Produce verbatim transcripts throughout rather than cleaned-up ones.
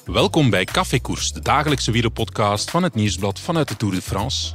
Welkom bij Café Koers, de dagelijkse wielerpodcast van het Nieuwsblad vanuit de Tour de France.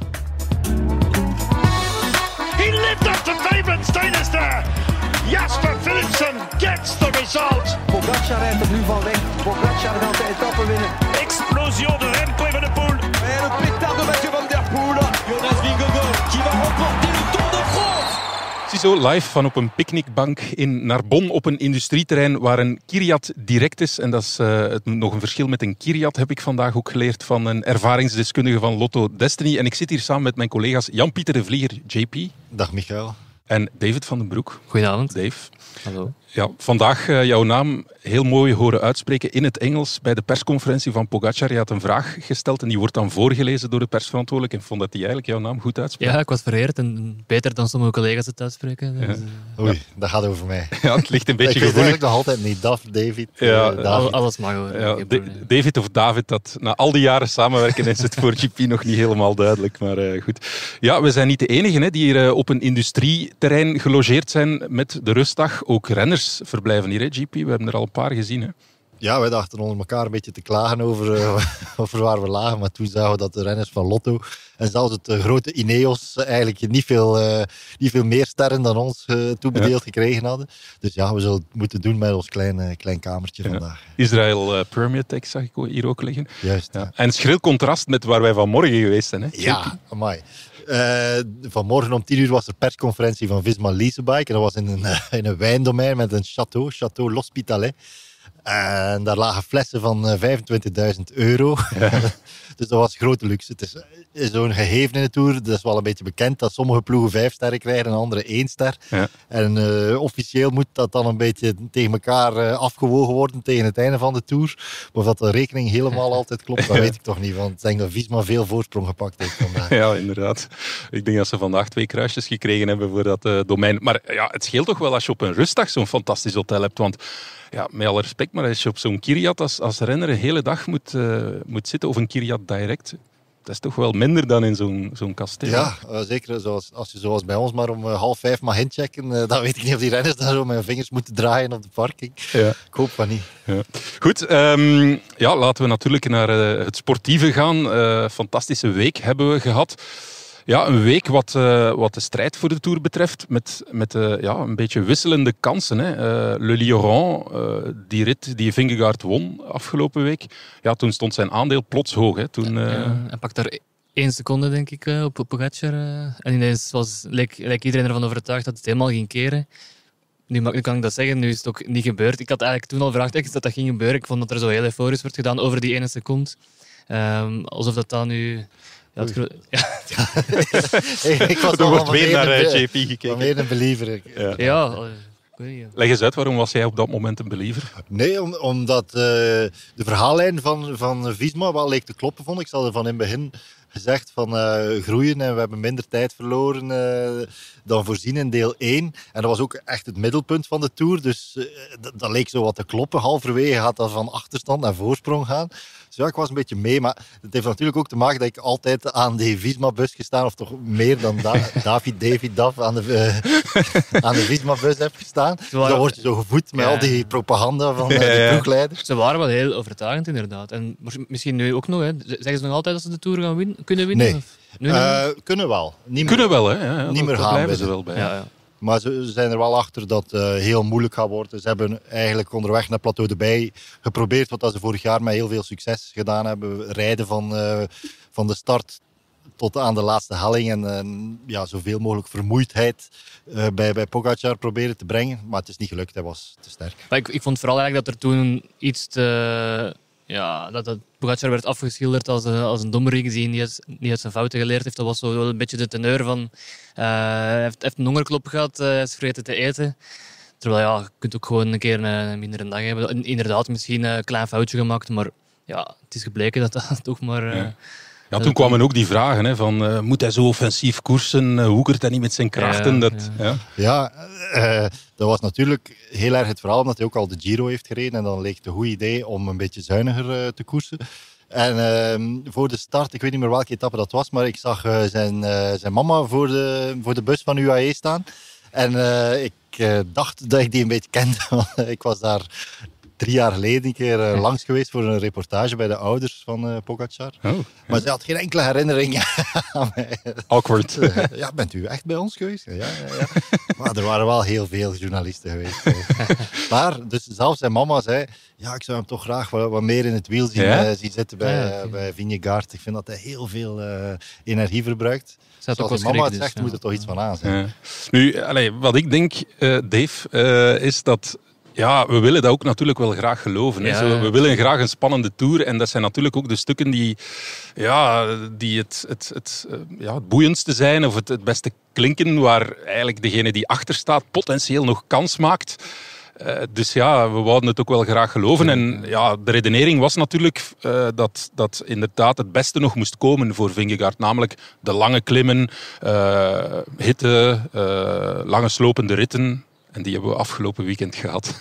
He lived up to favourite status there. Jasper Philipsen gets the result. Pogacar rijdt er nu van weg. Pogacar gaat de etappe winnen. Explosion de Remco Evenepoel. Et le pétard de Mathieu van der Poel. Jonas Vingegaard qui va remporter le Tour de France. Ziezo live van op een picknickbank in Narbonne op een industrieterrein waar een Kyriat direct is. En dat is uh, het, nog een verschil met een Kyriat, heb ik vandaag ook geleerd van een ervaringsdeskundige van Lotto Destiny. En ik zit hier samen met mijn collega's Jan-Pieter de Vlieger, J P. Dag Michael. En David van den Broek. Goedenavond. Dave. Hallo. Ja, vandaag uh, jouw naam heel mooi horen uitspreken in het Engels bij de persconferentie van Pogacar. Je had een vraag gesteld en die wordt dan voorgelezen door de persverantwoordelijke. En vond dat hij eigenlijk jouw naam goed uitspreekt. Ja, ik was vereerd en beter dan sommige collega's het uitspreken. Dus, ja. Oei, dat gaat over mij. Ja, het ligt een beetje ik weet gevoelig. eigenlijk nog altijd niet. Daf, David, Ja, uh, David. Al, alles mag hoor. Ja, D- David of David, dat, na al die jaren samenwerken is het voor G P nog niet helemaal duidelijk. Maar uh, goed. Ja, we zijn niet de enigen hè, die hier uh, op een industrieterrein gelogeerd zijn met de rustdag. Ook renners verblijven hier, hè, G P. We hebben er al een paar gezien. Hè. Ja, wij dachten onder elkaar een beetje te klagen over, uh, over waar we lagen. Maar toen zagen we dat de renners van Lotto en zelfs het uh, grote Ineos eigenlijk niet veel, uh, niet veel meer sterren dan ons uh, toebedeeld ja. gekregen hadden. Dus ja, we zullen het moeten doen met ons klein, uh, klein kamertje ja. vandaag. Israël uh, Premier Tech zag ik hier ook liggen. Juist. Ja. En schril contrast met waar wij vanmorgen geweest zijn. Hè? Ja, amai. Uh, vanmorgen om tien uur was er persconferentie van Visma Leasebike. En dat was in een, uh, in een wijndomein met een château, Château L'Hospitalet. En daar lagen flessen van uh, vijfentwintigduizend euro. Ja. Dus dat was grote luxe. Het is, is zo'n gegeven in de Tour. Dat is wel een beetje bekend dat sommige ploegen vijf sterren krijgen en andere één ster. Ja. En uh, officieel moet dat dan een beetje tegen elkaar uh, afgewogen worden tegen het einde van de Tour. Maar of dat de rekening helemaal altijd klopt, dat weet ik toch niet. Want ik denk dat Visma veel voorsprong gepakt heeft vandaag. Ja, inderdaad. Ik denk dat ze vandaag twee kruisjes gekregen hebben voor dat uh, domein. Maar ja, het scheelt toch wel als je op een rustdag zo'n fantastisch hotel hebt. Want ja, met alle respect, maar als je op zo'n Kyriat als, als renner een hele dag moet, uh, moet zitten, of een Kyriat direct, dat is toch wel minder dan in zo'n, zo'n kasteel. Ja, uh, zeker zoals, als je zoals bij ons maar om uh, half vijf mag inchecken, uh, dan weet ik niet of die renners daar zo met hun vingers moeten draaien op de parking. Ja. Ik hoop van niet. Ja. Goed, um, ja, laten we natuurlijk naar uh, het sportieve gaan. Uh, fantastische week hebben we gehad. Ja, een week wat, uh, wat de strijd voor de Tour betreft, met, met uh, ja, een beetje wisselende kansen. Hè. Uh, Le Lioran, uh, die rit die Vingegaard won afgelopen week, ja, toen stond zijn aandeel plots hoog. Hè. Toen, uh... ja, hij pakt daar één seconde, denk ik, op, op Pogacar. Uh, en ineens was, leek, leek iedereen ervan overtuigd dat het helemaal ging keren. Nu, nu kan ik dat zeggen, nu is het ook niet gebeurd. Ik had eigenlijk toen al vraagtekens dat dat ging gebeuren. Ik vond dat er zo heel euforisch werd gedaan over die ene seconde. Um, alsof dat dan nu... Ja, het gro- ja. ik was er wordt weer naar be- J P gekeken. Weer een believer. Ja. Ja, uh, leg eens uit, waarom was jij op dat moment een believer? Nee, om, omdat uh, de verhaallijn van, van Visma wel leek te kloppen, vond ik. Ze hadden van in het begin gezegd van uh, groeien en we hebben minder tijd verloren uh, dan voorzien in deel één. En dat was ook echt het middelpunt van de Tour. Dus uh, dat, dat leek zo wat te kloppen. Halverwege gaat dat van achterstand naar voorsprong gaan. Dus ja, ik was een beetje mee. Maar het heeft natuurlijk ook te maken dat ik altijd aan die Visma-bus gestaan, of toch meer dan da- David, David, Daf aan de, uh, aan de Visma-bus heb gestaan. Dus dan word je zo gevoed met ja. al die propaganda van uh, de ploegleiders. Ze waren wel heel overtuigend inderdaad. En misschien nu ook nog. Hè. Zeggen ze nog altijd dat ze de Tour gaan winnen? Kunnen winnen? Nee, nu uh, kunnen wel. Niet kunnen meer, wel, hè? Ja, niet dat, meer dat gaan blijven ze wel bij. Ja, ja. Maar ze zijn er wel achter dat het uh, heel moeilijk gaat worden. Ze hebben eigenlijk onderweg naar Plateau de Bij geprobeerd wat ze vorig jaar met heel veel succes gedaan hebben. Rijden van, uh, van de start tot aan de laatste helling en uh, ja, zoveel mogelijk vermoeidheid uh, bij, bij Pogacar proberen te brengen. Maar het is niet gelukt, hij was te sterk. Maar ik, ik vond vooral eigenlijk dat er toen iets te... Ja, dat, dat Pogacar werd afgeschilderd als, uh, als een dommerik die niet uit, niet uit zijn fouten geleerd heeft. Dat was zo wel een beetje de teneur van... Uh, hij heeft, heeft een hongerklop gehad, uh, hij is vergeten te eten. Terwijl ja, je kunt ook gewoon een keer een, een mindere dag hebben. Inderdaad, misschien een klein foutje gemaakt, maar ja, het is gebleken dat dat toch maar... Uh, ja. Ja, toen kwamen ook die vragen hè, van uh, moet hij zo offensief koersen, uh, hoekert hij niet met zijn krachten? Ja, dat, ja. ja. ja uh, dat was natuurlijk heel erg het verhaal, omdat hij ook al de Giro heeft gereden en dan leek het een goed idee om een beetje zuiniger uh, te koersen. En uh, voor de start, ik weet niet meer welke etappe dat was, maar ik zag uh, zijn, uh, zijn mama voor de, voor de bus van U A E staan. En uh, ik uh, dacht dat ik die een beetje kende, want ik was daar drie jaar geleden een keer uh, langs geweest voor een reportage bij de ouders van uh, Pogacar. Oh, maar ze had geen enkele herinnering aan mij. Awkward. Ja, bent u echt bij ons geweest? Ja, ja, ja. Maar er waren wel heel veel journalisten geweest. Maar dus zelfs zijn mama zei, ja, ik zou hem toch graag wat, wat meer in het wiel zien, ja? uh, zien zitten bij, ja, okay. uh, bij Vingegaard. Ik vind dat hij heel veel uh, energie verbruikt. Zoals de mama het zegt, dus, ja. moet er toch iets van aan zijn. Ja. Nu, allee, wat ik denk, uh, Dave, uh, is dat... Ja, we willen dat ook natuurlijk wel graag geloven. Ja, Zo, we willen graag een spannende Tour. En dat zijn natuurlijk ook de stukken die, ja, die het, het, het, ja, het boeiendste zijn of het, het beste klinken, waar eigenlijk degene die achter staat potentieel nog kans maakt. Uh, dus ja, we wouden het ook wel graag geloven. En ja, de redenering was natuurlijk uh, dat, dat inderdaad het beste nog moest komen voor Vingegaard. Namelijk de lange klimmen, uh, hitte, uh, lange slopende ritten. En die hebben we afgelopen weekend gehad.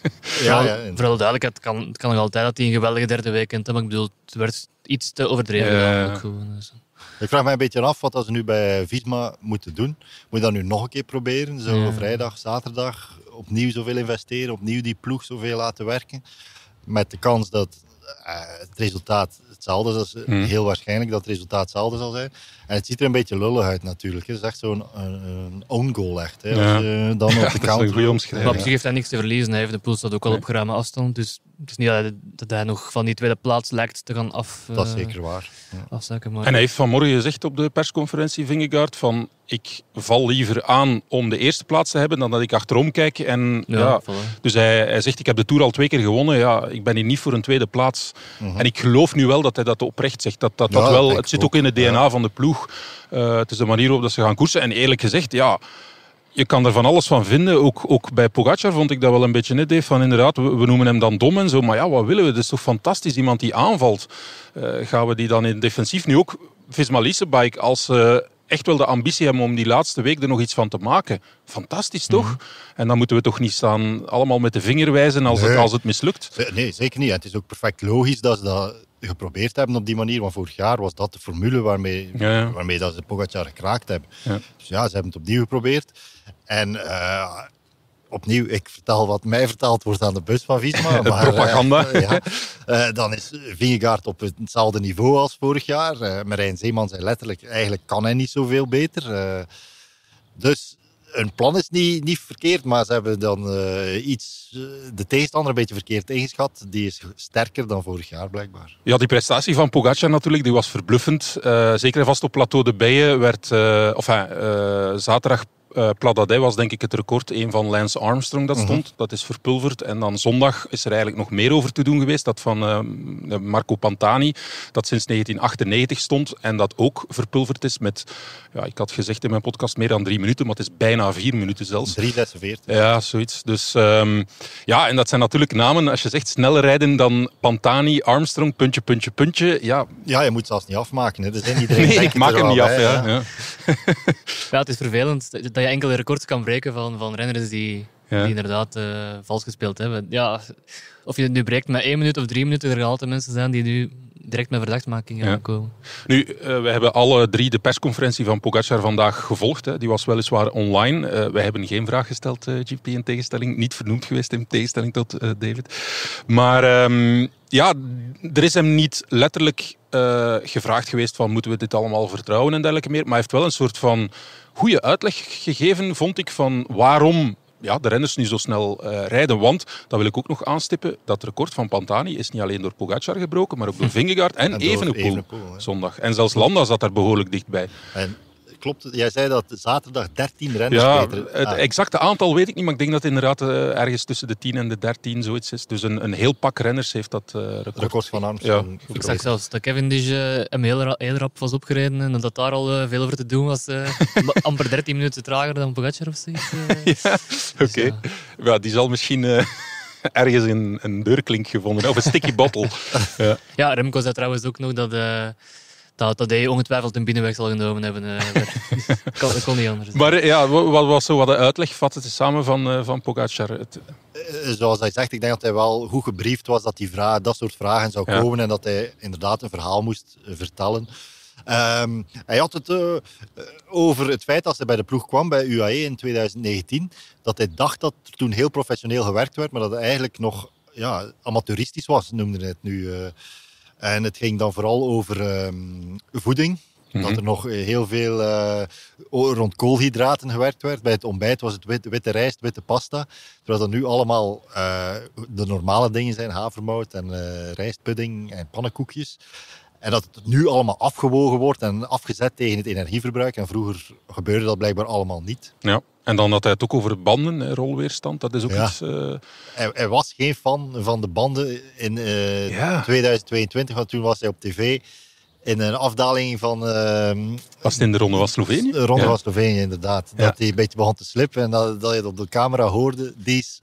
Ja, ja, voor alle duidelijkheid, het kan, het kan nog altijd dat hij een geweldige derde weekend heeft. Maar ik bedoel, het werd iets te overdreven. Uh, ook gewoon, dus. Ik vraag mij een beetje af wat ze nu bij Visma moeten doen. Moet je dat nu nog een keer proberen? Zo ja. Vrijdag, zaterdag, opnieuw zoveel investeren, opnieuw die ploeg zoveel laten werken. Met de kans dat uh, het resultaat hetzelfde is. Hmm. Heel waarschijnlijk dat het resultaat hetzelfde zal zijn. En het ziet er een beetje lullig uit natuurlijk. Het is echt zo'n een, een own goal echt. Hè. Ja. Als je dan op de ja, dat kant... is een goede omschrijving. Maar op zich heeft hij niks te verliezen. Hij heeft de pool staat ook al nee. op geruime afstand. Dus het is niet dat hij, dat hij nog van die tweede plaats lijkt te gaan af... Dat is zeker waar. Ja. Afzakken, maar... En hij heeft vanmorgen gezegd op de persconferentie, Vingegaard, van ik val liever aan om de eerste plaats te hebben dan dat ik achterom kijk. En, ja, ja, voilà. Dus hij, hij zegt, ik heb de Tour al twee keer gewonnen. Ja, ik ben hier niet voor een tweede plaats. Uh-huh. En ik geloof nu wel dat hij dat oprecht zegt. Dat, dat, dat ja, wel, het zit ook, ook in het D N A ja. van de ploeg. Uh, het is de manier waarop dat ze gaan koersen. En eerlijk gezegd, ja... Je kan er van alles van vinden. Ook, ook bij Pogacar vond ik dat wel een beetje net, Dave. Van inderdaad, we, we noemen hem dan dom en zo. Maar ja, wat willen we? Dat is toch fantastisch. Iemand die aanvalt. Uh, gaan we die dan in defensief nu ook... Visma Leasebike, als ze uh, echt wel de ambitie hebben om die laatste week er nog iets van te maken. Fantastisch, toch? Mm-hmm. En dan moeten we toch niet staan allemaal met de vinger wijzen als, nee. het, als het mislukt. Nee, zeker niet. Het is ook perfect logisch dat ze dat geprobeerd hebben op die manier. Want vorig jaar was dat de formule waarmee, ja, ja. waarmee dat ze Pogacar gekraakt hebben. Ja. Dus ja, ze hebben het opnieuw geprobeerd. En uh, opnieuw, ik vertel wat mij verteld wordt aan de bus van Visma. Maar, propaganda. Uh, ja, uh, dan is Vingegaard op hetzelfde niveau als vorig jaar. Uh, Marijn Zeeman zei letterlijk, eigenlijk kan hij niet zoveel beter. Uh, dus... Hun plan is niet, niet verkeerd, maar ze hebben dan uh, iets, uh, de tegenstander een beetje verkeerd ingeschat. Die is sterker dan vorig jaar, blijkbaar. Ja, die prestatie van Pogacar natuurlijk, die was verbluffend. Uh, zeker en vast op Plateau de Beille werd, uh, enfin, uh, zaterdag uh, Plat d'Adet was denk ik het record, een van Lance Armstrong dat stond. Uh-huh. Dat is verpulverd. En dan zondag is er eigenlijk nog meer over te doen geweest. Dat van uh, Marco Pantani, dat sinds negentien achtennegentig stond. En dat ook verpulverd is met, ja, ik had gezegd in mijn podcast meer dan drie minuten, maar het is bijna vier minuten zelfs. drie zesenveertig. Ja, zoiets. Dus um, ja, en dat zijn natuurlijk namen, als je zegt sneller rijden dan Pantani, Armstrong, puntje, puntje, puntje. Ja, ja je moet zelfs niet afmaken. Hè. Er zijn iedereen nee, ik maak hem niet af. Hè, ja. Ja. Ja, het is vervelend dat je enkele records kan breken van, van renners die, ja. die inderdaad uh, vals gespeeld hebben. Ja, of je het nu breekt met één minuut of drie minuten, er gaan altijd mensen zijn die nu direct met verdachtmakingen gaan ja. komen. Nu, uh, we hebben alle drie de persconferentie van Pogacar vandaag gevolgd. Hè. Die was weliswaar online. Uh, wij hebben geen vraag gesteld, uh, G P, in tegenstelling. Niet vernoemd geweest in tegenstelling tot uh, David. Maar um, ja, er is hem niet letterlijk uh, gevraagd geweest van moeten we dit allemaal vertrouwen en dergelijke meer. Maar hij heeft wel een soort van goede uitleg gegeven, vond ik, van waarom ja, de renners nu zo snel uh, rijden. Want, dat wil ik ook nog aanstippen, dat record van Pantani is niet alleen door Pogacar gebroken, maar ook door Vingegaard en, en Evenepoel, Evenepoel zondag. En zelfs Landa zat daar behoorlijk dichtbij. En klopt, jij zei dat zaterdag dertien renners ja, beter. Het ah. exacte aantal weet ik niet, maar ik denk dat het inderdaad uh, ergens tussen de tien en de dertien zoiets is. Dus een, een heel pak renners heeft dat uh, record. record van Armstrong. Ja. Ik zag zelfs dat Cavendish uh, hem heel, ra- heel rap was opgereden en dat daar al uh, veel over te doen was. Uh, amper dertien minuten trager dan Pogacar of zoiets. Uh. Ja, oké. Okay. Dus, ja. Ja, die zal misschien... Uh, ergens een, een deurklink gevonden of een sticky bottle. Ja. Ja, Remco zei trouwens ook nog dat... Uh, Dat, dat hij ongetwijfeld een binnenweg zal genomen hebben. Uh, dat, kon, dat kon niet anders. Maar ja, wat was zo wat de uitleg? Vat het samen van, uh, van Pogacar? Het... Uh, zoals hij zegt, ik denk dat hij wel goed gebriefd was dat die vraag, dat soort vragen zou komen ja. en dat hij inderdaad een verhaal moest uh, vertellen. Um, hij had het uh, over het feit dat hij bij de ploeg kwam bij U A E in twintig negentien, dat hij dacht dat er toen heel professioneel gewerkt werd, maar dat het eigenlijk nog ja, amateuristisch was, noemde het nu. Uh, en het ging dan vooral over um, voeding. Mm-hmm. Dat er nog heel veel uh, rond koolhydraten gewerkt werd. Bij het ontbijt was het wit, witte rijst, witte pasta. Terwijl dat nu allemaal uh, de normale dingen zijn. Havermout en uh, rijstpudding en pannenkoekjes. En dat het nu allemaal afgewogen wordt en afgezet tegen het energieverbruik. En vroeger gebeurde dat blijkbaar allemaal niet. Ja, en dan had hij het ook over banden, rolweerstand. Dat is ook ja. iets... Uh... Hij, hij was geen fan van de banden in uh, ja. tweeduizend tweeëntwintig, want toen was hij op tv in een afdaling van... Uh, was het in de Ronde van Slovenië? De Ronde ja. van Slovenië, inderdaad. Ja. Dat hij een beetje begon te slippen en dat, dat je op de camera hoorde, these...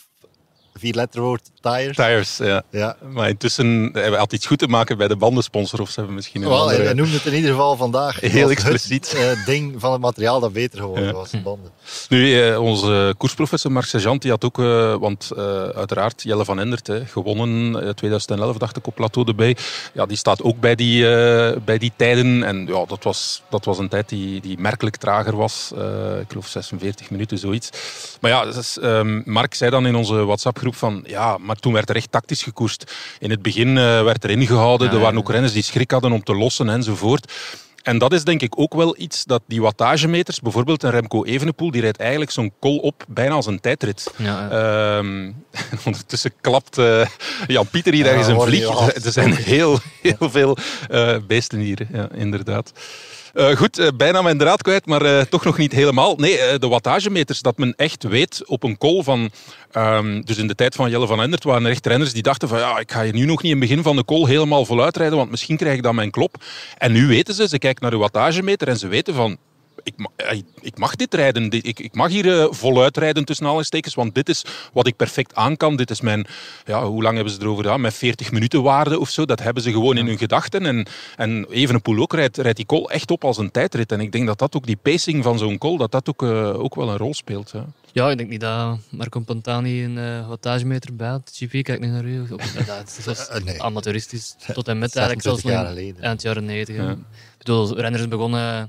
Vier letterwoord, tires. Tires, ja. ja. Maar intussen hebben we altijd iets goed te maken bij de bandensponsor. Of ze hebben misschien een well, andere... Hij noemde het in ieder geval vandaag. Heel expliciet. Het uh, ding van het materiaal dat beter geworden ja. was, de banden. Nu, uh, onze koersprofessor Marc Sergeant, die had ook... Uh, want uh, uiteraard, Jelle van Endert, hè, gewonnen uh, twintig elf, dacht ik, op Plateau de Bay. Ja, die staat ook bij die, uh, bij die tijden. En ja, dat was, dat was een tijd die, die merkelijk trager was. Uh, ik geloof zesenveertig minuten, zoiets. Maar ja, dus, um, Marc zei dan in onze WhatsApp groep van ja, maar toen werd er echt tactisch gekoerst. In het begin uh, werd er ingehouden, ja, er waren ook renners die schrik hadden om te lossen enzovoort. En dat is denk ik ook wel iets dat die wattagemeters, bijvoorbeeld een Remco Evenepoel, die rijdt eigenlijk zo'n kol op bijna als een tijdrit. Ja, ja. Um, ondertussen klapt uh, Jan-Pieter hier ergens ja, een vlieg. Er zijn heel, heel veel uh, beesten hier, ja, inderdaad. Uh, goed, uh, bijna mijn draad kwijt, maar uh, toch nog niet helemaal. Nee, uh, de wattagemeters, dat men echt weet op een call van... Um, dus in de tijd van Jelle van Endert waren er echt renners die dachten van ja, ik ga hier nu nog niet in het begin van de call helemaal voluit rijden, want misschien krijg ik dan mijn klop. En nu weten ze, ze kijken naar de wattagemeter en ze weten van... Ik, ik mag dit rijden. Ik, ik mag hier uh, voluit rijden tussen aanhalingstekens, want dit is wat ik perfect aan kan. Dit is mijn, ja, hoe lang hebben ze erover gedaan? Mijn veertig minuten waarde of zo. Dat hebben ze gewoon in hun gedachten. En, en Evenepoel ook rijdt, rijdt die call echt op als een tijdrit. En ik denk dat dat ook, die pacing van zo'n call, dat dat ook, uh, ook wel een rol speelt. Ja. Ja, ik denk niet dat Marco Pantani een uh, wattagemeter bij had. G P, kijk niet naar u. Op, uh, dat was uh, nee. amateuristisch. Tot en met eigenlijk zelfs nog in eind jaren negentig. Ja. Ik bedoel, renners begonnen...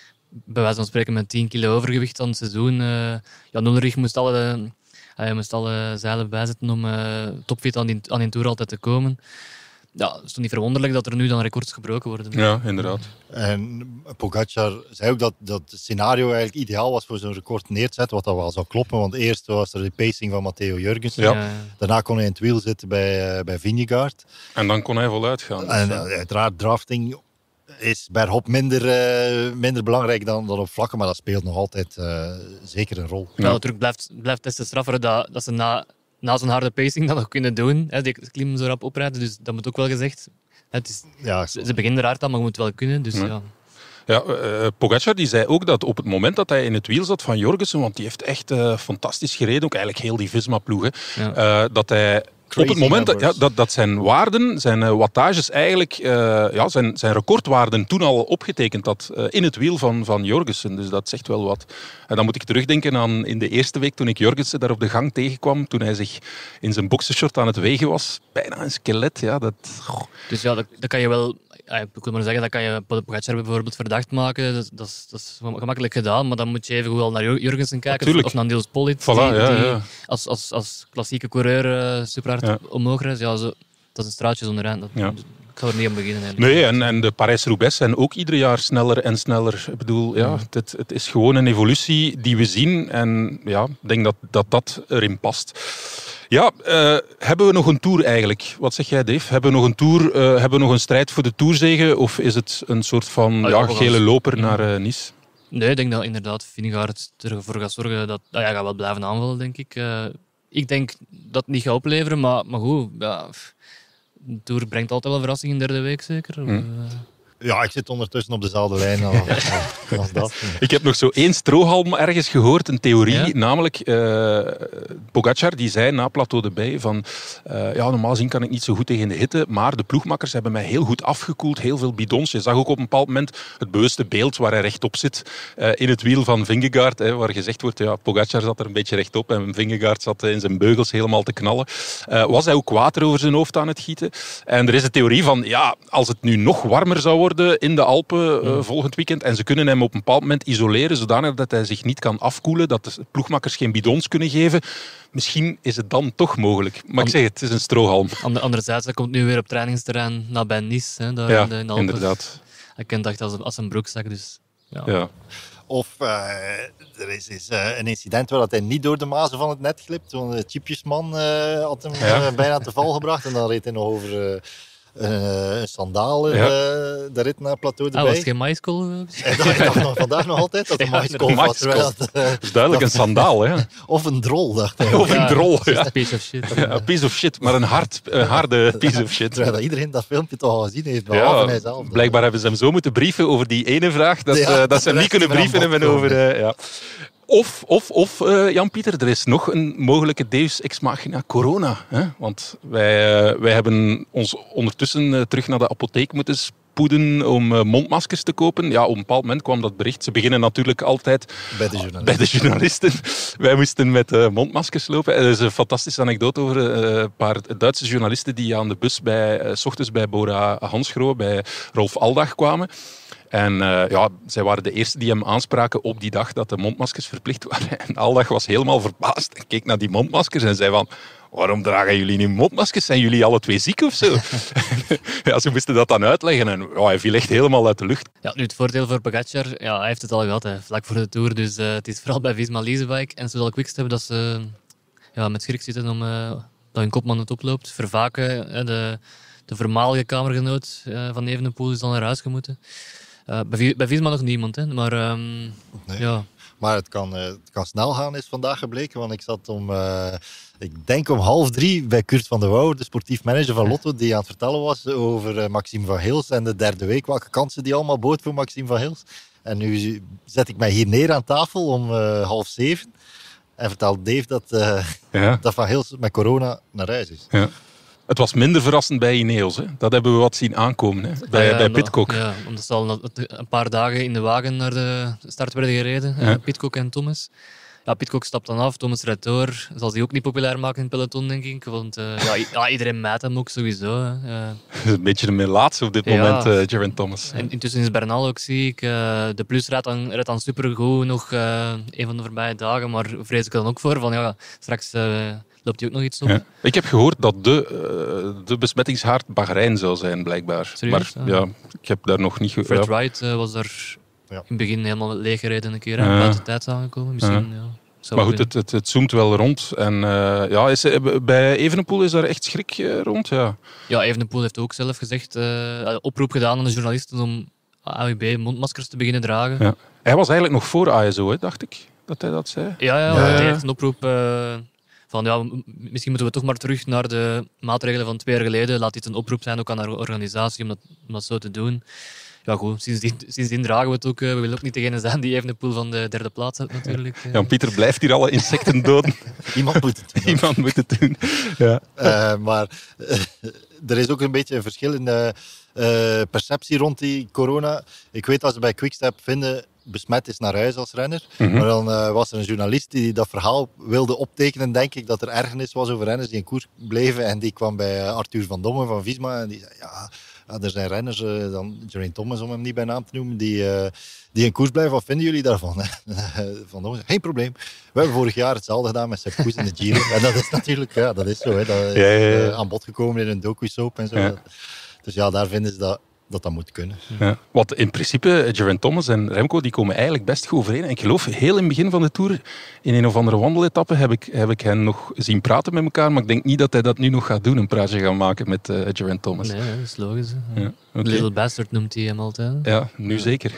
bij wijze van spreken met tien kilo overgewicht aan het seizoen. Uh, Jan Ulrich moest alle, uh, moest alle zeilen bijzetten om uh, topfit aan die, aan die Tour altijd te komen. Ja, het is toch niet verwonderlijk dat er nu dan records gebroken worden. Ja, inderdaad. En Pogacar zei ook dat, dat het scenario eigenlijk ideaal was voor zo'n record neer te zetten, wat dat wel zou kloppen. Want eerst was er de pacing van Matteo Jurgensen. Ja. Ja. Daarna kon hij in het wiel zitten bij, uh, bij Vingegaard. En dan kon hij voluit gaan. Dus en uh, uiteraard drafting... is bij Hop minder, uh, minder belangrijk dan, dan op vlakken, maar dat speelt nog altijd uh, zeker een rol. Ja, ja. Natuurlijk blijft, blijft des te straffer dat, dat ze na, na zo'n harde pacing dat nog kunnen doen. Hè, die klim zo rap oprijden, dus dat moet ook wel gezegd. Het is, ja, ze, ze beginnen er hard aan, maar je moet het wel kunnen. Dus, ja. Ja. Ja, uh, Pogacar die zei ook dat op het moment dat hij in het wiel zat van Jorgensen, want die heeft echt uh, fantastisch gereden, ook eigenlijk heel die Visma-ploeg, ja. uh, dat hij... Crazy op het moment dat, ja, dat, dat zijn waarden, zijn uh, wattages eigenlijk, uh, ja, zijn, zijn recordwaarden toen al opgetekend had uh, in het wiel van, van Jorgensen. Dus dat zegt wel wat. En dan moet ik terugdenken aan in de eerste week toen ik Jorgensen daar op de gang tegenkwam, toen hij zich in zijn boxershort aan het wegen was. Bijna een skelet, ja. Dat... Dus ja, dat, dat kan je wel... Ik wil maar zeggen, dat kan je Pogacar bijvoorbeeld verdacht maken. Dat, dat, is, dat is gemakkelijk gedaan, maar dan moet je even wel naar Jurgensen kijken. Natuurlijk. Of naar Niels Pollitt, voilà, die, ja, die ja. Als, als, als klassieke coureur uh, super hard ja. omhoog reist. Ja, zo, dat is een straatje zonder eind. Dat, ja. Ik ga er niet aan beginnen. Eigenlijk. Nee, en, en de Parijs-Roubaix zijn ook ieder jaar sneller en sneller. Ik bedoel, ja, mm. het, het is gewoon een evolutie die we zien. En ja, ik denk dat dat, dat erin past. Ja, uh, hebben we nog een Tour eigenlijk? Wat zeg jij, Dave? Hebben we nog een Tour? Uh, hebben we nog een strijd voor de Tourzege? Of is het een soort van oh, ja, ja, gele loper mm. naar uh, Nice? Nee, ik denk dat inderdaad Vingegaard ervoor gaat zorgen dat nou ja, gaat wel blijven aanvallen, denk ik. Uh, ik denk dat het niet gaat opleveren, maar, maar goed, ja, de Tour brengt altijd wel verrassing in de derde week, zeker. Mm. Uh, Ja, ik zit ondertussen op dezelfde lijn als, als dat. Ik heb nog zo één strohalm ergens gehoord, een theorie, ja? namelijk uh, Pogacar die zei na Plateau de Bay van uh, ja, normaal gezien kan ik niet zo goed tegen de hitte, maar de ploegmakkers hebben mij heel goed afgekoeld, heel veel bidons. Je zag ook op een bepaald moment het bewuste beeld waar hij rechtop zit uh, in het wiel van Vingegaard, hè, waar gezegd wordt, ja, Pogacar zat er een beetje rechtop en Vingegaard zat in zijn beugels helemaal te knallen. Uh, was hij ook water over zijn hoofd aan het gieten? En er is een theorie van, ja, als het nu nog warmer zou worden, worden in de Alpen uh, volgend weekend. En ze kunnen hem op een bepaald moment isoleren, zodanig dat hij zich niet kan afkoelen, dat de ploegmakkers geen bidons kunnen geven. Misschien is het dan toch mogelijk. Maar ik zeg het, het is een strohalm. Anderzijds, hij komt nu weer op trainingsterrein nabij Nice. Hè, daar Ja, in de, in de Alpen. inderdaad. Hij kent dat als, als een broekzak, dus... Ja. Ja. Of uh, er is, is uh, een incident waar dat hij niet door de mazen van het net glipt. Zo'n chipjesman uh, had hem Ja. uh, bijna te val gebracht. En dan reed hij nog over uh, uh, een sandaal uh, Ja. de rit naar het plateau Ah, erbij. was het geen maïskool? En dat ik dacht nog vandaag nog altijd dat de Ja, maïskool de was. maïskool. terwijl het, uh, Dat is duidelijk een sandaal, hè? of een drol, dacht hij. Of een drol. Ja. Ja. Piece of shit. Ja, een piece of shit, maar een, hard, een harde piece of shit. Terwijl dat iedereen dat filmpje toch al gezien heeft, behalve hij zelf. Blijkbaar hebben ze hem zo moeten brieven over die ene vraag, dat, Ja, uh, dat ze hem de niet kunnen rest brieven er aan hebben bod over... Uh, ja. Of, of, of uh, Jan-Pieter, er is nog een mogelijke deus ex machina, corona. Hè? Want wij, uh, wij hebben ons ondertussen uh, terug naar de apotheek moeten spoeden om uh, mondmaskers te kopen. Ja, op een bepaald moment kwam dat bericht. Ze beginnen natuurlijk altijd Bij de journalisten. bij de journalisten. Wij moesten met uh, mondmaskers lopen. Er is een fantastische anekdote over uh, een paar Duitse journalisten die aan de bus bij, uh, 's ochtends bij Bora Hansgrohe, bij Rolf Aldag kwamen. En uh, ja, zij waren de eerste die hem aanspraken op die dag dat de mondmaskers verplicht waren. En Aldag was helemaal verbaasd en keek naar die mondmaskers en zei van... Waarom dragen jullie nu mondmaskers? Zijn jullie alle twee ziek of zo? Ja, ze moesten dat dan uitleggen en ja, hij viel echt helemaal uit de lucht. Ja, nu het voordeel voor Pogacar, ja, hij heeft het al gehad, hè, vlak voor de Tour. Dus uh, het is vooral bij Visma Leasebike en zowel Quickstep dat ze ja, met schrik zitten om uh, dat hun kopman het oploopt. Vervaken, uh, de, de voormalige kamergenoot uh, van Evenepoel is dan naar huis gemoeten. Uh, bij, bij Visma nog niemand, hè, maar um, Nee. ja... Maar het kan, uh, het kan snel gaan, is vandaag gebleken. Want ik zat om, uh, ik denk om half drie bij Kurt van der Wouw, de sportief manager van Lotto, die aan het vertellen was over uh, Maxime van Gils en de derde week. Welke kansen die allemaal bood voor Maxime van Gils. En nu zet ik mij hier neer aan tafel om uh, half zeven. En vertelt Dave dat, uh, Ja. dat Van Gils met corona naar huis is. Ja. Het was minder verrassend bij Ineos. Hè. Dat hebben we wat zien aankomen hè. bij, Ah, ja, bij omdat- Pidcock. Ja, omdat ze al een paar dagen in de wagen naar de start werden gereden. Ja. Uh, Pidcock en Thomas. Ja, Pidcock stapt dan af, Thomas rijdt door. Zal zich ook niet populair maken in het peloton, denk ik. Want uh, ja, i- ja, iedereen mijt hem ook sowieso. Hè. Uh, Een beetje een melaatse op dit Ja. moment, uh, Geraint Thomas. en intussen is Bernal ook ziek. Uh, de Plus rijdt dan, rijdt dan supergoed nog uh, een van de voorbije dagen. Maar vrees ik er dan ook voor van ja, straks uh, loopt hij ook nog iets op. Ja. Ik heb gehoord dat de, uh, de besmettingshaard Bahrein zou zijn, blijkbaar. Serieus? Maar Ah. ja, ik heb daar nog niet gehoord. Fred Ja. Wright uh, was daar Ja. in het begin helemaal leeggereden een keer. Hè, Ja. buiten tijd aangekomen. Misschien, ja. Zou Maar goed, kunnen. het, het, het zoomt wel rond. En uh, ja, is, bij Evenepoel is daar echt schrik uh, rond. Ja. Ja, Evenepoel heeft ook zelf gezegd, uh, oproep gedaan aan de journalisten om A U B mondmaskers te beginnen dragen. Ja. Hij was eigenlijk nog voor A S O, hè, dacht ik, dat hij dat zei. Ja, ja, Ja, hij ja. heeft een oproep uh, van ja, m- misschien moeten we toch maar terug naar de maatregelen van twee jaar geleden. Laat dit een oproep zijn ook aan haar organisatie om dat, om dat zo te doen. Ja goed, sindsdien, sindsdien dragen we het ook. Uh, we willen ook niet degene zijn die Evenepoel van de derde plaats heeft natuurlijk. Uh. Jan-Pieter blijft hier alle insecten doden. Iemand moet het doen. hoor. Iemand moet het doen. Ja. Uh, maar uh, er is ook een beetje een verschil in de uh, perceptie rond die corona. Ik weet dat ze bij Quickstep vinden besmet is naar huis als renner. Mhm. Maar dan uh, was er een journalist die dat verhaal wilde optekenen, denk ik, dat er ergernis was over renners die in koers bleven. En die kwam bij uh, Arthur van Dongen van Visma en die zei, ja, ja er zijn renners, uh, dan Geraint Thomas om hem niet bij naam te noemen, die, uh, die in koers blijven. Wat vinden jullie daarvan? Van Dongen zei, geen probleem. We hebben vorig jaar hetzelfde gedaan met Sepp Kuss in de Giro. En dat is natuurlijk, ja, dat is zo. Hè. Dat is Ja, ja, ja. uh, aan bod gekomen in een docu-soap en zo. Ja. Dus ja, daar vinden ze dat dat, dat moet kunnen. Ja. Wat in principe, Geraint Thomas en Remco die komen eigenlijk best goed overeen. En ik geloof, heel in het begin van de Tour, in een of andere wandeletappe, heb ik, heb ik hen nog zien praten met elkaar. Maar ik denk niet dat hij dat nu nog gaat doen, een praatje gaan maken met uh, Geraint Thomas. Nee, dat is logisch. Hè. Ja, okay. Little Bastard noemt hij hem altijd. Ja, nu ja. zeker.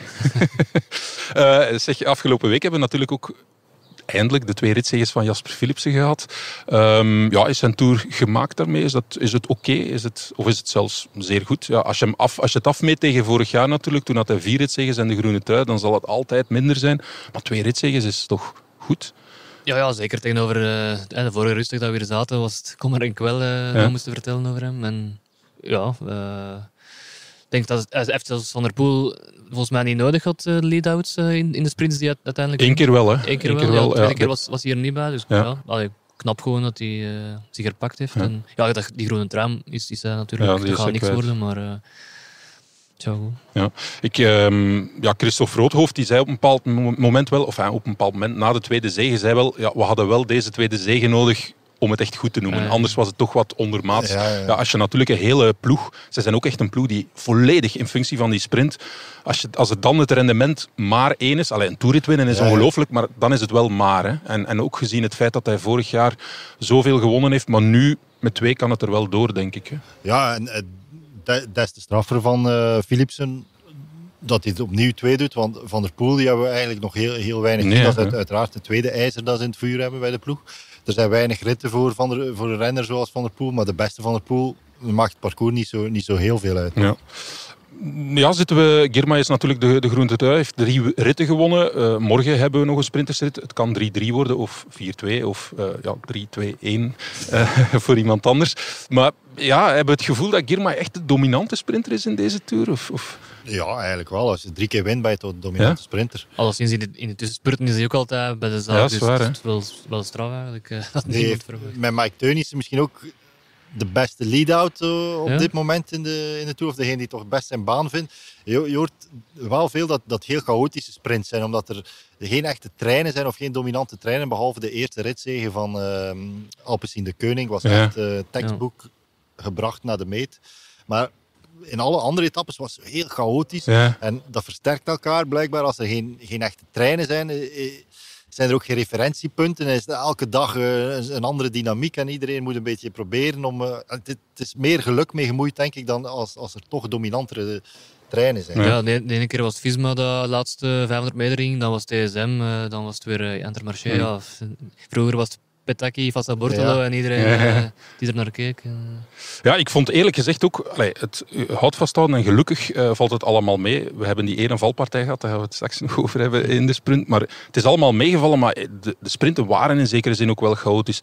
uh, zeg, afgelopen week hebben we natuurlijk ook eindelijk de twee ritzegers van Jasper Philipsen gehad. Um, ja, is zijn Tour gemaakt daarmee? Is, dat, is het oké? Okay? Is het, of is het zelfs zeer goed? Ja, als, je hem af, als je het afmeet tegen vorig jaar natuurlijk, toen had hij vier ritzegers en de groene trui, dan zal het altijd minder zijn. Maar twee ritzegers is toch goed? Ja, ja, zeker tegenover uh, de vorige rustig dat we hier zaten, was het kom maar en kwel uh, ja. moesten vertellen over hem. En ja, uh, ik denk dat hij heeft zelfs Van der Poel volgens mij niet nodig had, de lead-outs uh, in, in de sprints die uiteindelijk... Eén keer wel, hè? Eén keer Eén wel, keer ja. wel, De tweede ja. keer was, was hij er niet bij, dus Ja. ja, allee, knap gewoon dat hij uh, zich herpakt heeft. Ja. En, ja, dat, die groene tram is, is uh, natuurlijk, Ja, die dat is gaat hij niks kwijt. worden, maar... Uh, Ciao. Ja. Ik, um, ja, Christophe Roodhoofd die zei op een bepaald moment wel, of ja, op een bepaald moment na de tweede zege, zei wel, ja, we hadden wel deze tweede zege nodig om het echt goed te noemen. Uh, Anders was het toch wat ondermaats. Ja, ja, ja. Ja, als je natuurlijk een hele ploeg... Ze zijn ook echt een ploeg die volledig in functie van die sprint... Als, je, als het dan het rendement maar één is... Alleen een toerit winnen is ja, ongelooflijk, maar dan is het wel maar. Hè. En, en ook gezien het feit dat hij vorig jaar zoveel gewonnen heeft, maar nu met twee kan het er wel door, denk ik. Hè. Ja, en uh, dat, dat is de straffer van uh, Philipsen... dat hij het opnieuw twee doet, want Van der Poel die hebben we eigenlijk nog heel, heel weinig gezien. Nee, dat is uiteraard de tweede ijzer dat ze in het vuur hebben bij de ploeg. Er zijn weinig ritten voor, van de, voor een renner zoals Van der Poel, maar de beste Van der Poel maakt het parcours niet zo, niet zo heel veel uit. Ja. Ja, zitten we... Girmay is natuurlijk de, de groene trui, heeft drie ritten gewonnen. Uh, morgen hebben we nog een sprintersrit. Het kan drie drie worden, of vier twee, of uh, ja, drie twee een uh, voor iemand anders. Maar ja, hebben we het gevoel dat Girmay echt de dominante sprinter is in deze Tour? Of, of... Ja, eigenlijk wel. Als je drie keer wint, ben je toch de dominante ja? sprinter. Alleszins in de, in de tussenspurten is hij ook altijd bij de zaal. Ja, dat is waar, dus het is wel, wel straf eigenlijk. Uh, dat nee, met Mike Teunissen misschien ook de beste lead-out uh, op ja? dit moment in de, in de Tour. Of degene die toch het best zijn baan vindt. Je, je hoort wel veel dat dat heel chaotische sprints zijn. Omdat er geen echte treinen zijn of geen dominante treinen. Behalve de eerste ritzege van uh, Alpecin de Koning. Was ja. echt uh, tekstboek ja. gebracht naar de meet. Maar in alle andere etappes was het heel chaotisch. Ja. En dat versterkt elkaar blijkbaar. Als er geen, geen echte treinen zijn... Uh, zijn er ook geen referentiepunten. Er is elke dag uh, een andere dynamiek en iedereen moet een beetje proberen om... Uh, het, het is meer geluk mee gemoeid, denk ik, dan als, als er toch dominantere treinen zijn. Ja, de, de ene keer was het Visma de laatste vijfhonderd meter ging, dan was het T S M, uh, dan was het weer uh, Intermarché. Ja. Ja. Vroeger was het Petacchi, Fassa Bortolo ja. en iedereen ja, ja. Uh, die er naar keek. Uh. Ja, ik vond eerlijk gezegd ook, allee, het houdt vasthouden en gelukkig uh, valt het allemaal mee. We hebben die ene valpartij gehad, daar gaan we het straks nog over hebben in de sprint. Maar het is allemaal meegevallen, maar de, de sprinten waren in zekere zin ook wel chaotisch.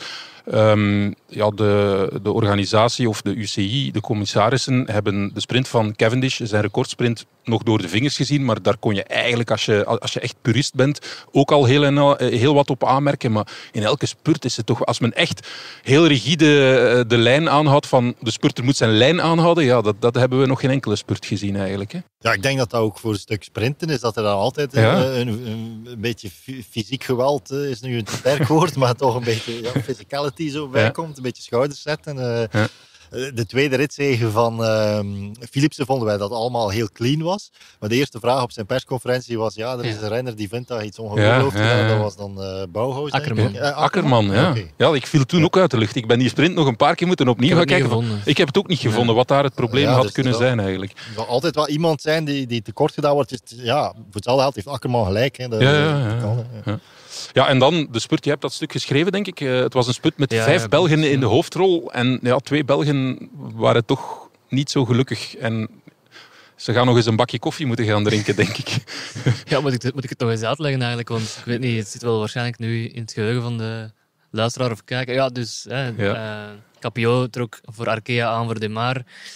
Um, ja, de, de organisatie of de U C I, de commissarissen, hebben de sprint van Cavendish, zijn recordsprint, nog door de vingers gezien. Maar daar kon je eigenlijk, als je, als je echt purist bent, ook al heel, heel wat op aanmerken. Maar in elke spurt is het toch, als men echt heel rigide de lijn aanhoudt van de spurter moet zijn lijn aanhouden, ja, dat, dat hebben we nog geen enkele spurt gezien eigenlijk. Hè. Ja, ik denk dat dat ook voor een stuk sprinten is, dat er dan altijd ja. een, een, een, een beetje fysiek geweld is nu een sterk woord, maar toch een beetje ja, physicality zo bij ja. komt, een beetje schouders zetten. Uh, ja. De tweede ritzege van uh, Philipsen vonden wij dat allemaal heel clean was. Maar de eerste vraag op zijn persconferentie was, ja, er is een renner die vindt dat iets ongelooflijk ja, ja, ja. Dat was dan uh, Bauhaus. Akkerman. Ja, Akkerman, ja. Okay. Ja, ik viel toen ook uit de lucht. Ik ben die sprint nog een paar keer moeten opnieuw gaan kijken. Van, ik heb het ook niet gevonden, wat daar het probleem ja, had dus kunnen zijn eigenlijk. Er zal altijd wel iemand zijn die, die tekort gedaan wordt. Dus, ja, voor hetzelfde geld heeft Akkerman gelijk. Hè. Dat, ja, ja, ja, kan, ja. ja. Ja, en dan de spurt. Je hebt dat stuk geschreven, denk ik. Uh, het was een spurt met ja, vijf ja, Belgen in de hoofdrol. En ja, twee Belgen waren toch niet zo gelukkig. En ze gaan nog eens een bakje koffie moeten gaan drinken, denk ik. Ja, moet ik, moet ik het nog eens uitleggen eigenlijk? Want ik weet niet, het zit wel waarschijnlijk nu in het geheugen van de luisteraar of kijker. Ja, dus hè, ja. Uh, Capio trok voor Arkea aan voor Demar.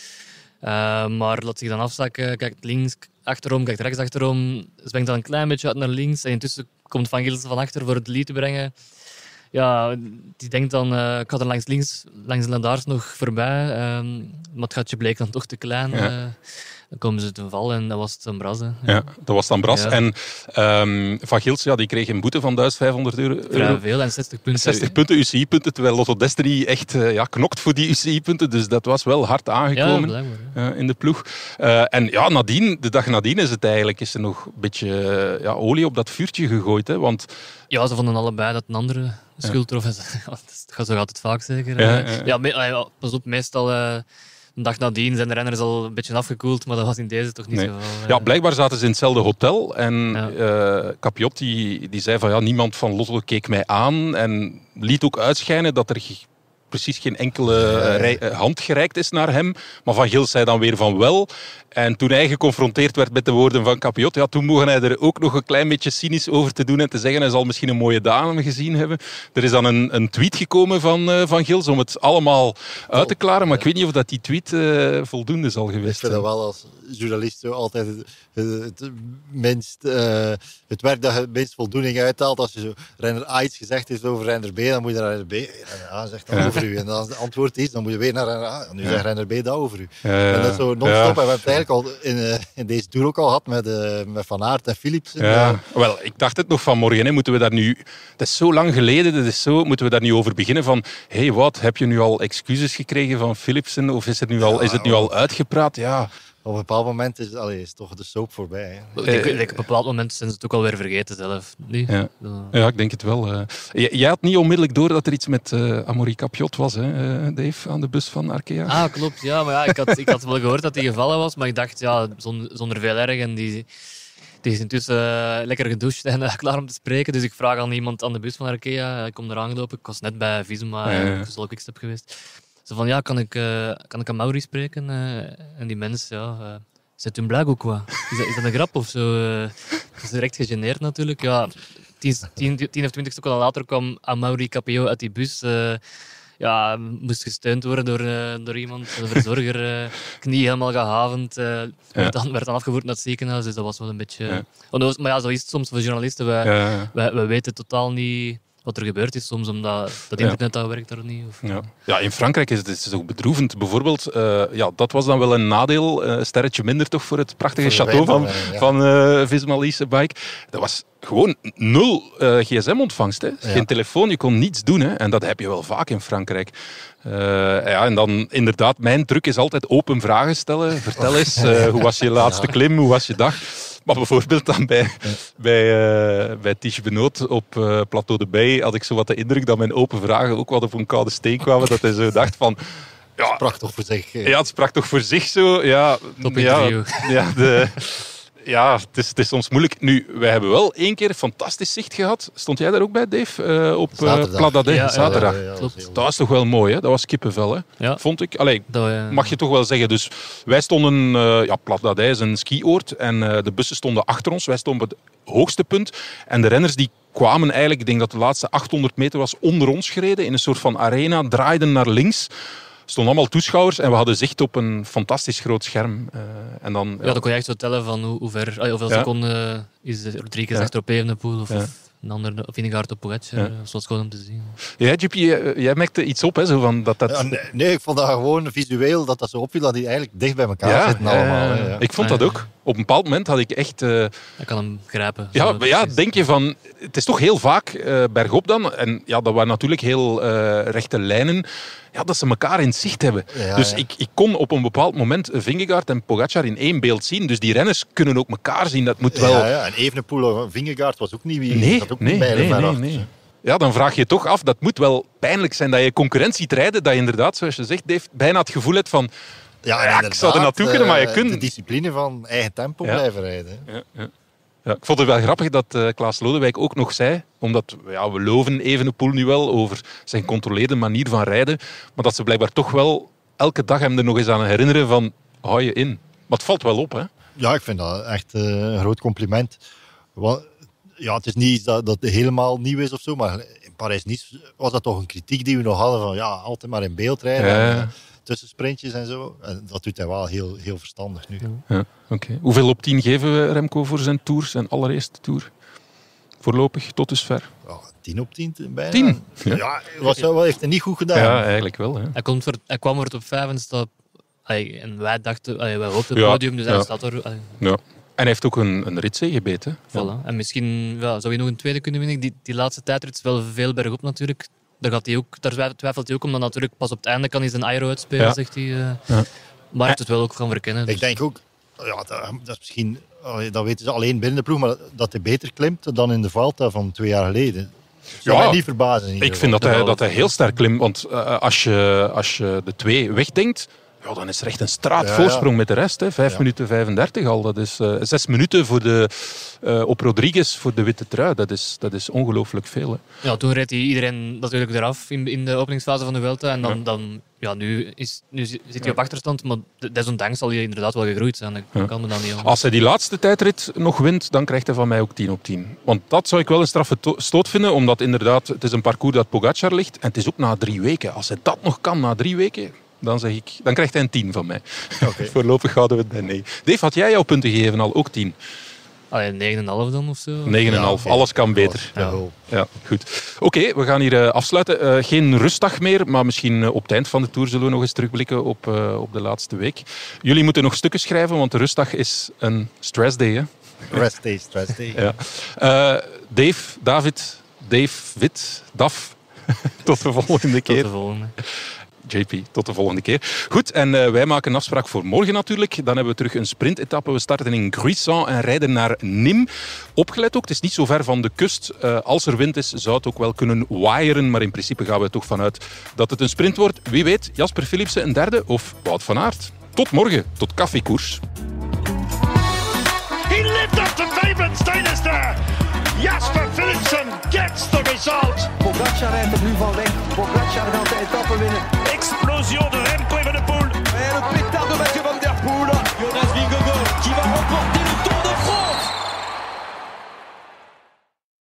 Uh, maar laat zich dan afzakken, kijkt links achterom, kijkt rechts achterom, zwengt dan een klein beetje uit naar links en intussen komt Van Gilsen van achter voor het lead te brengen. Ja, die denkt dan, uh, ik ga er langs links, langs de Ladaars nog voorbij, uh, maar het gatje bleek dan toch te klein. Ja. Uh, dan komen ze ten val en dat was het Ambras. Ja. ja, dat was het Ambras. Ja. En um, Van Gilsen, ja, die kreeg een boete van duizend vijfhonderd euro. Vrij veel en zestig punten. zestig punten U C I-punten, terwijl Lotto Destiny echt uh, ja, knokt voor die U C I-punten. Dus dat was wel hard aangekomen ja, ja. Uh, in de ploeg. Uh, en ja, nadien, de dag nadien is het eigenlijk is er nog een beetje uh, ja, olie op dat vuurtje gegooid. Hè, want ja, ze vonden allebei dat een andere schuld trof. Ja. Zo gaat het vaak zeker. Ja, ja. Ja, me, ja, pas op, meestal... Uh, een dag nadien zijn de renners al een beetje afgekoeld, maar dat was in deze toch niet nee. zo. Uh... Ja, blijkbaar zaten ze in hetzelfde hotel en ja. uh, Capiot die, die zei van ja, niemand van Lotto keek mij aan en liet ook uitschijnen dat er precies geen enkele ja. rij, hand gereikt is naar hem. Maar Van Gils zei dan weer van wel. En toen hij geconfronteerd werd met de woorden van Capiot, ja, toen mogen hij er ook nog een klein beetje cynisch over te doen en te zeggen, hij zal misschien een mooie dame gezien hebben. Er is dan een, een tweet gekomen van uh, Van Gils om het allemaal uit te klaren, maar ik weet niet of dat die tweet uh, voldoende zal geweest zijn. Ik vind dat wel als journalist zo altijd het, het, het minst, uh, het werk dat je het minst voldoening uithaalt. Als je zo renner A iets gezegd heeft over renner B, dan moet je naar renner B. Ja, zegt dan over over u. En als het antwoord is, dan moet je weer naar een... Ah, nu zegt Renner B dat over u. Ja, en dat is zo non-stop. ja. En we hebben het eigenlijk al in, uh, in deze tour ook al gehad met, uh, met Van Aert en Philipsen. Ja, wel, ik dacht het nog vanmorgen. Hè. Moeten we daar nu... Het is zo lang geleden. Het is zo, moeten we daar nu over beginnen van... Hé, hey, wat? Heb je nu al excuses gekregen van Philipsen? Of is het nu al, Ja, is het nu al uitgepraat? Ja... Op een bepaald moment is, allee, is toch de soap voorbij. Hè. Ik denk, ik denk op een bepaald moment zijn ze het ook alweer vergeten zelf. Nee? Ja. Dat- Ja, ik denk het wel. Uh, j- jij had niet onmiddellijk door dat er iets met uh, Amaury Capiot was, hè, uh, Dave, aan de bus van Arkea? Ah, klopt. Ja, maar ja, ik, had, ik had wel gehoord dat hij gevallen was, maar ik dacht, ja, zonder, zonder veel erg. En die, die is intussen uh, lekker gedoucht en uh, klaar om te spreken. Dus ik vraag aan iemand aan de bus van Arkea. Ik kom eraan gelopen. Ik was net bij Visma, Ja, ja. ik was al Quickstep geweest. Zo van, ja, kan ik, uh, kan ik aan Amaury spreken? Uh, en die mens, ja... Uh, C'est une blague ou quoi? Is dat, is dat een grap of zo? Uh, is direct gegeneerd natuurlijk. Ja, tien, tien, tien of twintig seconden later kwam Amaury Capiot uit die bus. Uh, ja, moest gesteund worden door, uh, door iemand, een verzorger. Uh, knie helemaal gehavend. Uh, Ja. werd, dan, werd dan afgevoerd naar het ziekenhuis. Dus dat was wel een beetje... Ja. Uh, maar ja, zo is het soms voor journalisten. Wij, Ja, wij, wij weten totaal niet wat er gebeurd is soms, omdat dat Ja. internet dat werkt daar niet. Of, ja. ja, in Frankrijk is het, is het ook bedroevend. Bijvoorbeeld, uh, ja, dat was dan wel een nadeel. Een uh, sterretje minder toch voor het prachtige Voor de château van, wijnbouw, ja. van uh, Visma Lease Bike. Dat was gewoon nul uh, gsm-ontvangst. Hè. Ja. Geen telefoon, je kon niets doen. Hè. En dat heb je wel vaak in Frankrijk. Uh, ja, en dan inderdaad, mijn truc is altijd open vragen stellen. Vertel eens, uh, hoe was je laatste klim? Hoe was je dag? Maar bijvoorbeeld dan bij, bij, uh, bij Tige Benoot op uh, Plateau de Bay had ik zo wat de indruk dat mijn open vragen ook wat op een koude steen kwamen. Dat hij zo dacht van... Ja, Prachtig voor zich. ja, het sprak toch voor zich zo. Ja, Top ja, interview. ja, de, ja het, is, het is soms moeilijk. Nu, wij hebben wel één keer fantastisch zicht gehad. Stond jij daar ook bij, Dave? Uh, op uh, Zaterdag. Plat d'Adet, Ja, ja, zaterdag. Ja, ja, ja, dat Klopt. was heel- Dat was toch wel mooi, hè? Dat was kippenvel, hè? Ja. Vond ik. Allee, Dat, uh, mag je toch wel zeggen. Dus wij stonden... Uh, ja, Plat d'Adet is een skioord. En uh, de bussen stonden achter ons. Wij stonden op het hoogste punt. En de renners die kwamen eigenlijk... Ik denk dat de laatste achthonderd meter was onder ons gereden. In een soort van arena. Draaiden naar links. Er stonden allemaal toeschouwers. En we hadden zicht op een fantastisch groot scherm. Uh, en dan... Ja, dan kon je echt zo tellen van hoe, hoe ver, ah, hoeveel Ja. seconden is Rodriguez Ja. achter op Evenepoel of, Ja. of een ander of Vingegaard op Pogacar. Ja. Ja. Dat was gewoon om te zien. Ja, J P, jij, jij merkte iets op, hè? Zo van dat dat... Ja, nee, nee, ik vond dat gewoon visueel dat dat zo opviel dat die eigenlijk dicht bij elkaar Ja, zitten ja, allemaal. ja, hè, ja. ja. Ik vond Ah, dat ja. ook. Op een bepaald moment had ik echt... Uh, Ik kan hem grijpen. ja, Zo, maar ja, precies. denk je van... Het is toch heel vaak uh, bergop dan. En ja, dat waren natuurlijk heel uh, rechte lijnen. Ja, dat ze elkaar in het zicht hebben. Ja, dus ja. Ik, ik kon op een bepaald moment Vingegaard en Pogacar in één beeld zien. Dus die renners kunnen ook elkaar zien. Dat moet wel... Ja, ja. En Evenepoel en Vingegaard was ook niet wie. Nee, zat ook nee, niet bij nee, nee, achter. nee. Ja, dan vraag je je toch af, dat moet wel pijnlijk zijn dat je concurrentie te rijden, dat je inderdaad, zoals je zegt, Dave, bijna het gevoel hebt van... Ja, Ja, ik zou er naartoe kunnen, maar je eh, kunt- de discipline van eigen tempo Ja. blijven rijden. hè. Ja, ja. Ja, ik vond het wel grappig dat uh, Klaas Lodewijk ook nog zei, omdat ja, we loven Evenepoel nu wel over zijn controleerde manier van rijden, maar dat ze blijkbaar toch wel elke dag hem er nog eens aan herinneren van, hou je in. Maar het valt wel op, hè. Ja, ik vind dat echt eh, een groot compliment. Want, ja, het is niet iets dat, dat helemaal nieuw is of zo, maar in Parijs-Nice was dat toch een kritiek die we nog hadden van ja, altijd maar in beeld rijden. Ja. En, uh, tussen sprintjes en zo. En dat doet hij wel heel, heel verstandig nu. Ja, okay. Hoeveel op tien geven we Remco voor zijn tour, zijn allereerste tour? Voorlopig, tot dusver. Ja, tien op tien bijna. Tien? Ja, ja was, wel, heeft hij niet goed gedaan. Ja, eigenlijk wel. Hè. Hij, komt voor, hij kwam voor top vijf en staat... Allee, en wij dachten, allee, wij hoopten het Ja, podium, dus hij ja. staat er. Allee, Ja. En hij heeft ook een, een ritzege gebeten. voilà. En misschien ja, zou je nog een tweede kunnen winnen. Die, die laatste tijdrit is wel veel bergop natuurlijk. Daar, gaat hij ook, daar twijfelt hij ook, omdat natuurlijk pas op het einde kan hij zijn aero uitspelen, Ja. zegt hij. Uh, Ja. Maar hij heeft het wel ook gaan verkennen. Ik Dus. denk ook, ja, dat, dat is misschien, allee, dat weten ze alleen binnen de ploeg, maar dat hij beter klimt dan in de Vuelta van twee jaar geleden. Dat zou Ja, mij niet verbazen. in ieder Ik vind geval. dat hij, dat hij heel sterk klimt. Want uh, als, je, als je de twee wegdenkt, ja, dan is er echt een straatvoorsprong Ja, ja. met de rest. Hè. Vijf Ja. minuten vijfendertig al. Dat is uh, zes minuten voor de, uh, op Rodriguez voor de witte trui. Dat is, dat is ongelooflijk veel. Hè. Ja, toen reed hij iedereen natuurlijk eraf in, in de openingsfase van de Vuelta. En dan, Ja. dan ja, nu, is, nu zit hij op achterstand, maar desondanks zal hij inderdaad wel gegroeid zijn. Dat Ja. kan me dan niet anders. Als hij die laatste tijdrit nog wint, dan krijgt hij van mij ook tien op tien. Want dat zou ik wel een straffe to- stoot vinden, omdat inderdaad, het is een parcours dat Pogacar ligt. En het is ook na drie weken. Als hij dat nog kan na drie weken, dan, zeg ik, dan krijgt hij een tien van mij. Oké. Voorlopig houden we het bij nee. Dave, had jij jouw punten gegeven al ook tien? Allee, negen komma vijf dan of zo. negen komma vijf, Ja, alles kan beter. Ja. Ja. Ja, goed. Oké, okay, we gaan hier uh, afsluiten. Uh, geen rustdag meer, maar misschien uh, op het eind van de Tour zullen we nog eens terugblikken op, uh, op de laatste week. Jullie moeten nog stukken schrijven, want de rustdag is een stressday, hè? Rest day, stress day. Ja. Uh, Dave, David, Dave, Wit, Daf. Tot de volgende keer. Tot de volgende. J P, tot de volgende keer. Goed, en uh, wij maken een afspraak voor morgen natuurlijk. Dan hebben we terug een sprintetappe. We starten in Gruissan en rijden naar Nîmes. Opgelet ook, het is niet zo ver van de kust. Uh, als er wind is, zou het ook wel kunnen waaieren. Maar in principe gaan we er toch vanuit dat het een sprint wordt. Wie weet, Jasper Philipsen een derde of Wout van Aert. Tot morgen, tot koffiekoers. He lived up to favourites, Danish there. Jasper Philipsen gets the result. Pogacar rijdt er nu van weg. Pogacar gaat de etappe winnen. Explosion de